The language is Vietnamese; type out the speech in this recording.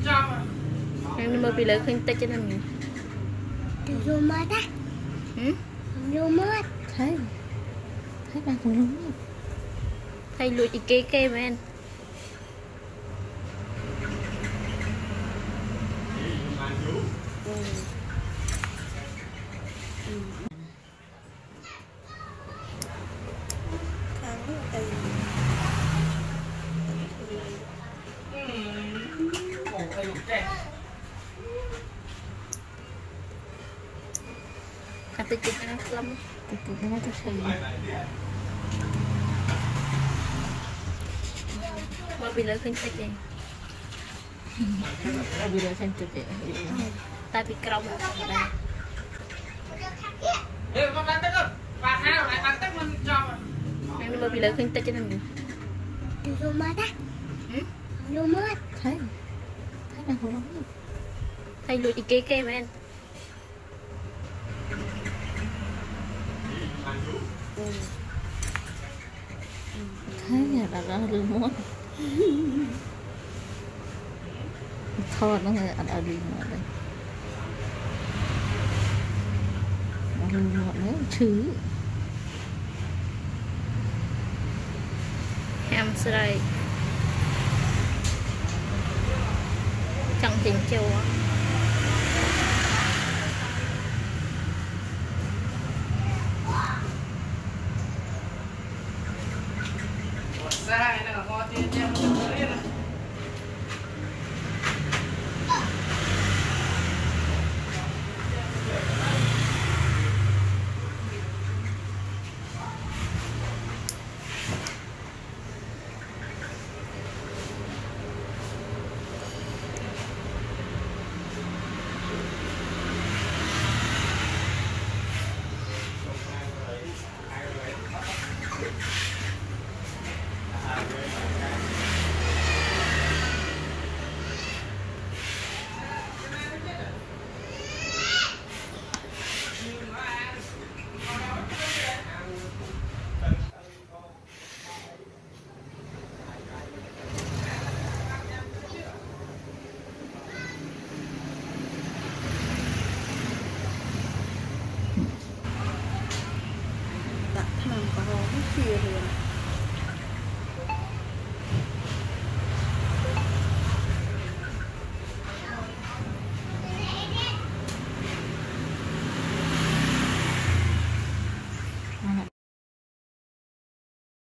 em mơ bị lỡ khinh tết cho nên Vô mất á. Vô mất. thấy bạn cũng đúng thay lùi thì kê mà anh Hãy subscribe cho kênh Ghiền Mì Gõ để không bỏ lỡ những video hấp dẫn bila khinh tết bila khinh tết tapi kerong em mà bila khinh tết cho nên Vô mất á. Vô mất. thấy bạn cũng đúng thay lùi thì kê mà anh thấy nhà bà đó lưu mốt thôi nó nghe anh ở đi mà đây lưu mốt nữa chứ em sẽ đây chẳng tình châu á Sai là có tiền